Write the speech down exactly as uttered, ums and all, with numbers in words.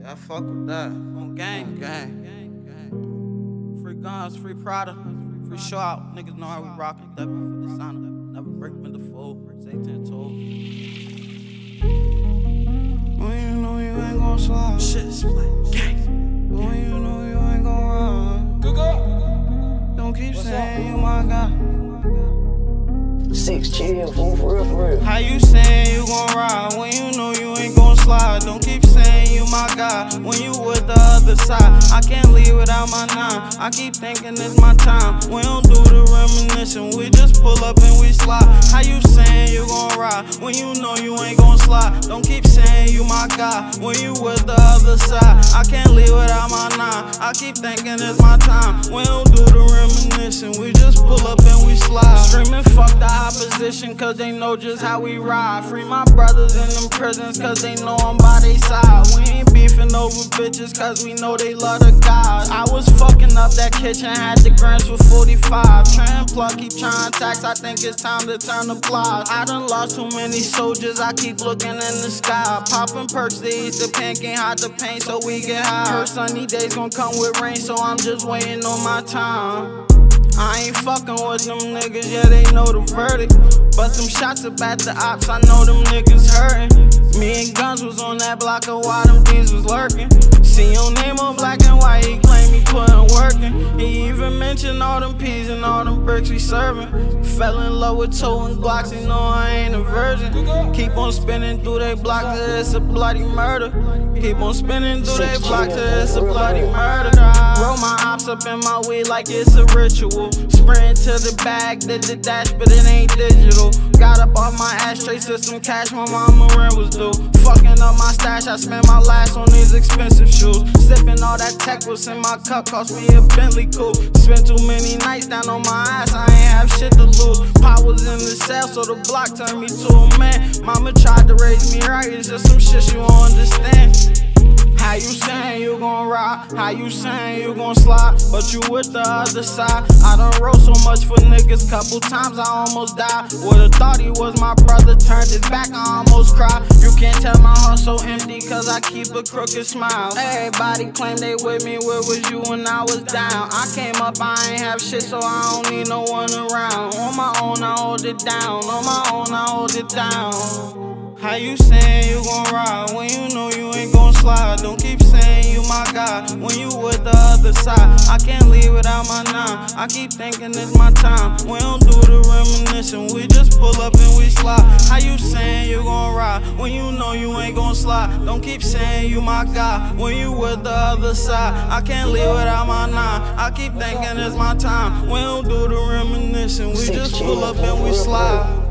Yeah, I fuck with that. On gang, on gang, gang, gang. Free guns, free Prada, free show out. Niggas know how we rockin'. Steppa for the designer. Never break them in the fold. Say ten toes. When you know you ain't gon' slide. Shit's like gang. When you know you ain't gon' run. Good go. Don't keep What's saying up? You my guy. Six chill, fool, for real, for real. How you saying you gon' ride when you know you ain't gon' slide? Don't keep saying you my guy when you with the other side. I can't leave without my nine. I keep thinking it's my time. We don't do the reminiscing, we just pull up and we slide. How you saying you gon' ride when you know you ain't gon' slide? Don't keep saying you my guy when you with the other side. I can't leave without my nine. I keep thinking it's my time. We don't do the reminiscing, we just pull up and we slide. Screaming fuck the opposition cause they know just how we ride. Free my brothers in them prisons cause they know I'm by their side. We ain't beefing over bitches cause we know they love the God. I was fucking up that kitchen, had the grams for forty-five. Trying plug, keep trying tax, I think it's time to turn the block. I done lost too many soldiers, I keep looking in the sky. Popping perks to ease the pain, can't hide the pain so we get high. First sunny days gon' come with rain, so I'm just waiting on my time. I ain't fucking with them niggas, yeah, they know the verdict. But them shots up at the ops, I know them niggas hurting. Me and Guns was on that block of why them D's was lurking. See your name on black and white, he claim he puttin' workin'. He even mentioned all them peas and all them bricks we serving. Fell in love with towing Glocks, he know I ain't a virgin. Keep on spinning through they block till it's a bloody murder. Keep on spinning through they block till it's a bloody murder. Roll my ops up in my weed like it's a ritual. Sprint to the bag, did the dash, but it ain't digital. Got up off my ashtray, to some cash my mama rent was due. Fucking up my stash, I spent my last on these expensive shoes. Sipping all that tech was in my cup, cost me a Bentley coupe. Spent too many nights down on my ass, I ain't have shit to lose. Pop was in the cell, so the block turned me to a man. Mama tried to raise me right, it's just some shit you won't understand. How you saying you gon' ride? How you saying you gon' slide? But you with the other side. I done wrote so much for niggas, couple times I almost died. Would've thought he was my brother, turned his back, I almost cried. You can't tell my heart so empty cause I keep a crooked smile. Everybody claim they with me, where was you when I was down? I came up, I ain't have shit, so I don't need no one around. On my own, I hold it down. On my own, I hold it down. How you saying you gon' ride when you know you ain't gon' slide? Don't keep saying you my guy when you with the other side. I can't leave without my nine. I keep thinking it's my time. We don't do the reminiscing, we just pull up and we slide. How you saying you gon' ride when you know you ain't gon' slide? Don't keep saying you my guy when you with the other side. I can't leave without my nine. I keep thinking it's my time. We don't do the reminiscing, we just pull up and we slide.